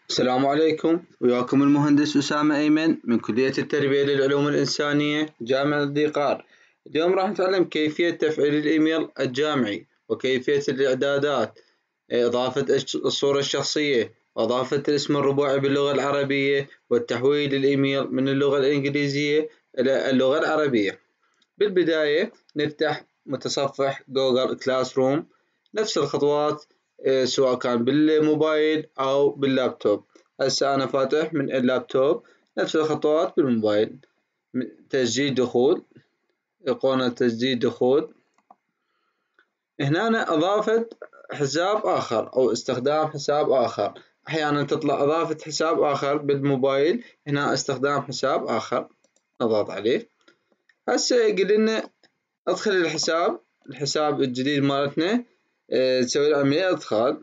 السلام عليكم، وياكم المهندس أسامة أيمن من كلية التربية للعلوم الإنسانية جامعة ذي قار. اليوم راح نتعلم كيفية تفعيل الإيميل الجامعي وكيفية الإعدادات، إضافة الصورة الشخصية، وإضافة الاسم الرباعي باللغة العربية، والتحويل الإيميل من اللغة الإنجليزية إلى اللغة العربية. بالبداية نفتح متصفح جوجل كلاس روم، نفس الخطوات سواء كان بالموبايل أو باللابتوب. هسه أنا فاتح من اللابتوب، نفس الخطوات بالموبايل. تسجيل دخول، إيقونة تسجيل دخول. هنا أنا أضافة حساب آخر أو استخدام حساب آخر. أحيانا تطلع إضافة حساب آخر بالموبايل، هنا استخدام حساب آخر نضغط عليه. هسه يقول لنا ادخل الحساب الجديد مالتنا، تسوي له عملية ادخال.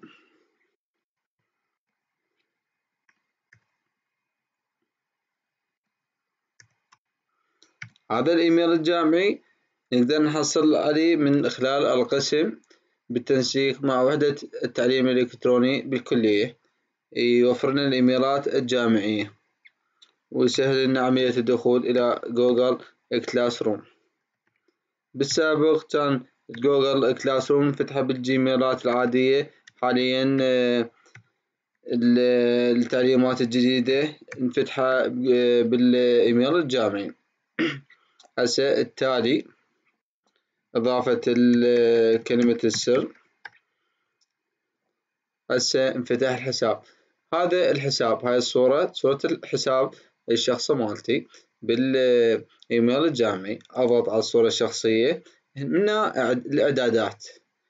هذا الايميل الجامعي نقدر نحصل عليه من خلال القسم بالتنسيق مع وحدة التعليم الإلكتروني بالكلية، يوفر لنا الإيميلات الجامعية ويسهل لنا عملية الدخول إلى جوجل كلاس روم. بالسابق كان جوجل كلاس روم فتحة بالجيميلات العادية، حاليا التعليمات الجديدة نفتحها بالإيميل الجامعي. هسه التالي إضافة كلمة السر. هسه انفتح الحساب، هذا الحساب، هاي صورة الحساب الشخصي مالتي بالإيميل الجامعي. أضغط على الصورة الشخصية، هنا الإعدادات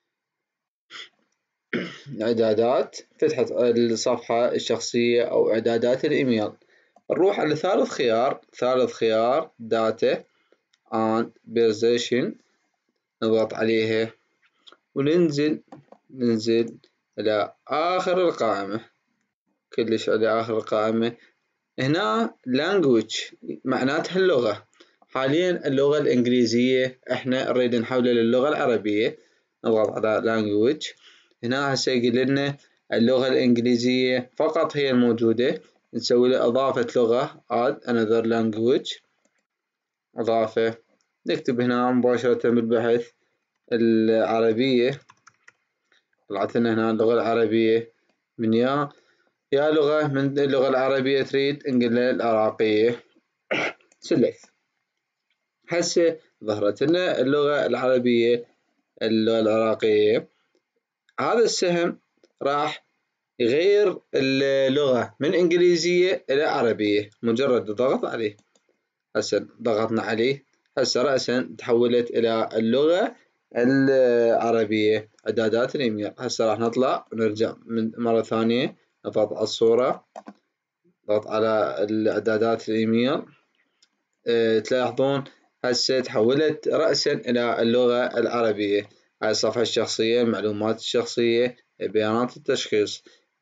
فتحت الصفحة الشخصية أو إعدادات الإيميل. نروح على ثالث خيار data and version، نضغط عليها وننزل إلى آخر القائمة، كلش إلى آخر القائمة. هنا language معناتها اللغة، حاليا اللغة الإنجليزية احنا نريد نحولها للغة العربية، نضغط على language. هنا هسه يقول لنا اللغة الإنجليزية فقط هي الموجودة، نسوي له إضافة لغة add another language، إضافة. نكتب هنا مباشرة بالبحث العربية، طلعت لنا هنا اللغة العربية. من يا لغة من اللغة العربية تريد، نقول له العراقية select. هسه ظهرت لنا اللغة العربية، اللغة العراقية. هذا السهم راح يغير اللغة من إنجليزية إلى عربية مجرد الضغط عليه. هسه ضغطنا عليه، هسه رأسا تحولت إلى اللغة العربية. إعدادات الإيميل، هسه راح نطلع ونرجع من مرة ثانية، نضغط على الصورة، نضغط على الإعدادات الإيميل. تلاحظون هسه تحولت رأسا إلى اللغة العربية. هاي الصفحة الشخصية، المعلومات الشخصية، بيانات التشخيص.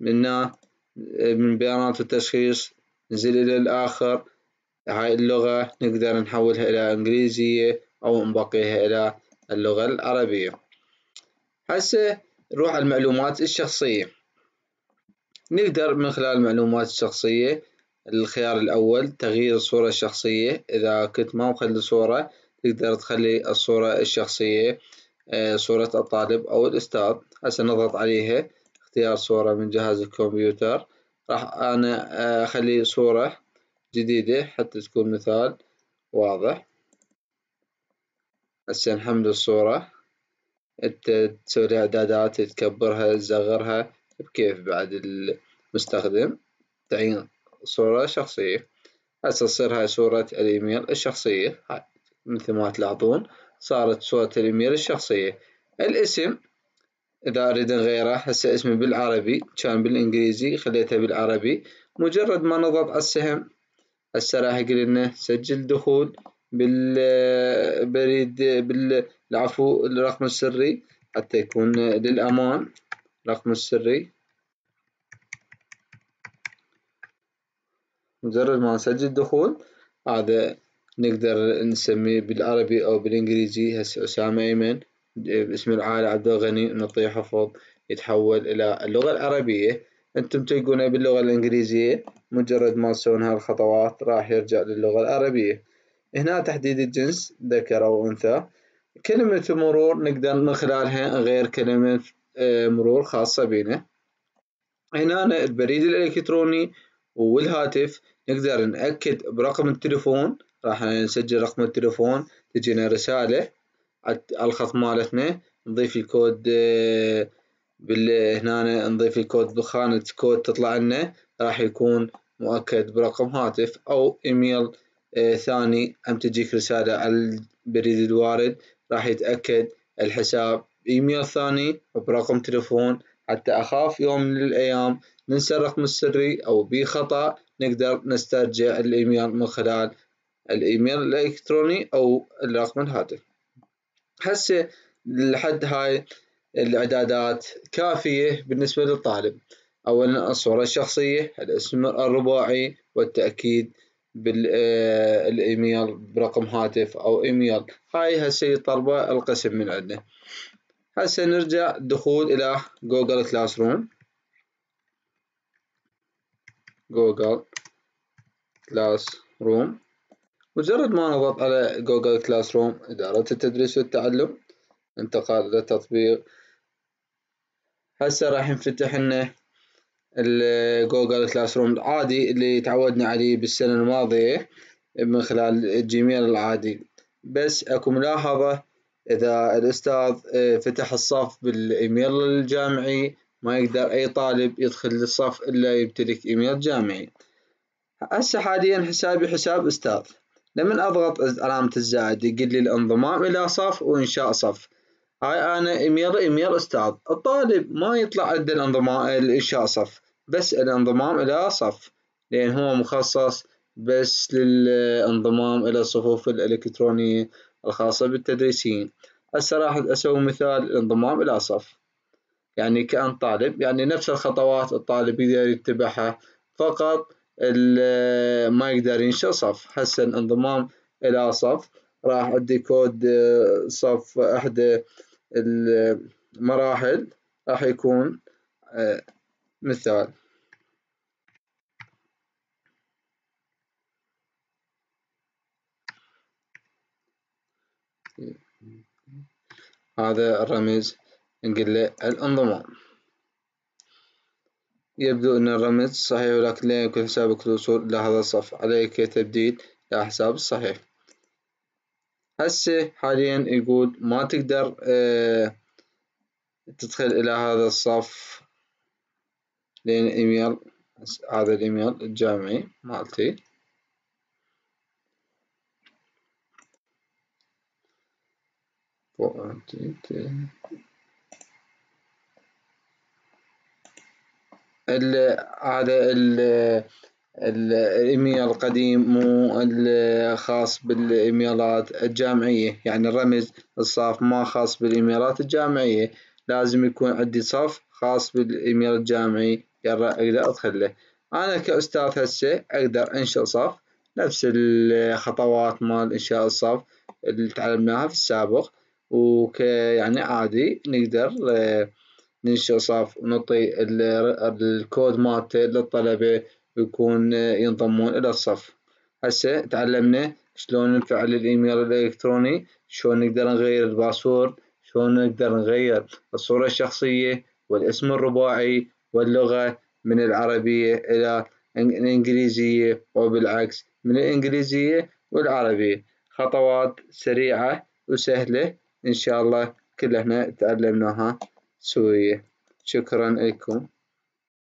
من بيانات التشخيص ننزل إلى الآخر، هاي اللغة نقدر نحولها إلى إنجليزية أو نبقيها إلى اللغة العربية. هسه نروح على المعلومات الشخصية. نقدر من خلال المعلومات الشخصية، الخيار الأول تغيير الصورة الشخصية. إذا كنت ما مخلي صورة تقدر تخلي الصورة الشخصية صورة الطالب أو الأستاذ. هسه نضغط عليها، اختيار صورة من جهاز الكمبيوتر. راح أنا أخلي صورة جديدة حتى تكون مثال واضح. هسه نحمل الصورة، انت تسوي لها اعدادات، تكبرها تصغرها بكيف بعد المستخدم، تعين صورة شخصية. هسه تصير هاي صورة الايميل الشخصية، هاي مثل ما تلاحظون صارت صورة الايميل الشخصية. الاسم اذا اريد نغيره، هسه اسمي بالعربي كان بالانجليزي، خليته بالعربي. مجرد ما نضغط على السهم هسه راح يقول لنا سجل دخول بالبريد العفو الرقم السري حتى يكون للأمان. الرقم السري مجرد ما نسجل دخول، هذا نقدر نسميه بالعربي أو بالإنجليزي. هسه أسامة أيمن باسم العائلة عبد الغني، نعطيه حفظ يتحول إلى اللغة العربية. أنتم تلقونه باللغة الإنجليزية، مجرد ما تسوون هالخطوات راح يرجع للغة العربية. هنا تحديد الجنس ذكر أو أنثى. كلمة مرور نقدر من خلالها نغير كلمة مرور خاصة بنا. هنا البريد الإلكتروني والهاتف نقدر نأكد برقم التلفون، راح نسجل رقم التلفون تجينا رسالة على الخط مالتنا، نضيف الكود هنا نضيف الكود بخانة كود تطلع لنا، راح يكون مؤكد برقم هاتف أو إيميل ثاني أم تجيك رسالة على البريد الوارد راح يتأكد الحساب إيميل ثاني برقم تلفون، حتى أخاف يوم من الأيام ننسى الرقم السري أو بيه خطأ نقدر نسترجع الإيميل من خلال الإيميل الإلكتروني أو رقم الهاتف. هسه لحد هاي الإعدادات كافية بالنسبة للطالب. أولا الصورة الشخصية، الاسم الرباعي، والتأكيد بالإيميل برقم هاتف أو إيميل. هاي هسه يطلبه القسم من عندنا. هسه نرجع دخول إلى جوجل كلاس روم. جوجل كلاس روم، مجرد ما نضغط على جوجل كلاس روم إدارة التدريس والتعلم، انتقال إلى تطبيق. هسه راح ينفتح لنا الجوجل كلاس روم العادي اللي تعودنا عليه بالسنة الماضية من خلال الجيميل العادي. بس اكو ملاحظة، إذا الأستاذ فتح الصف بالإيميل الجامعي ما يقدر أي طالب يدخل للصف إلا يمتلك إيميل جامعي. هسه حاليا حسابي حساب أستاذ، لمن أضغط علامة الزائد يقول لي الانضمام إلى صف وإنشاء صف. هاي أنا إيميل أستاذ، الطالب ما يطلع عنده الانضمام إنشاء صف، بس الانضمام إلى صف، لأن هو مخصص بس للانضمام إلى الصفوف الإلكترونية الخاصة بالتدريسيين. هسه راح أسوي مثال الانضمام إلى صف، يعني كأن طالب، يعني نفس الخطوات الطالب يقدر يتبعها، فقط ما يقدر ينشأ صف. هسه الانضمام إلى صف راح أدي كود صف إحدى المراحل، راح يكون مثال. هذا الرمز نقول له الانضمام. يبدو أن الرمز صحيح، ولكن لا يمكن حسابك الوصول إلى هذا الصف، عليك تبديل الحساب الصحيح. هسه حاليا يقول ما تقدر تدخل إلى هذا الصف لأن إيميل، هذا الإيميل الجامعي مالتي. هذا الإيميل القديم مو الخاص بالإيميلات الجامعية، يعني الرمز الصف ما خاص بالإيميلات الجامعية، لازم يكون عندي صف خاص بالإيميل الجامعي أقدر أدخل له. أنا كأستاذ هسه أقدر أنشئ صف نفس الخطوات مال إنشاء الصف اللي تعلمناها في السابق، يعني عادي نقدر ننشئ صف ونعطي الكود مالته للطلبة ويكون ينضمون إلى الصف. هسه تعلمنا شلون نفعل الإيميل الإلكتروني، شلون نقدر نغير الباسورد، شلون نقدر نغير الصورة الشخصية والاسم الرباعي واللغة من العربية إلى الإنجليزية، وبالعكس من الإنجليزية والعربية. خطوات سريعة وسهلة إن شاء الله كلنا تعلمناها سوية. شكرا لكم.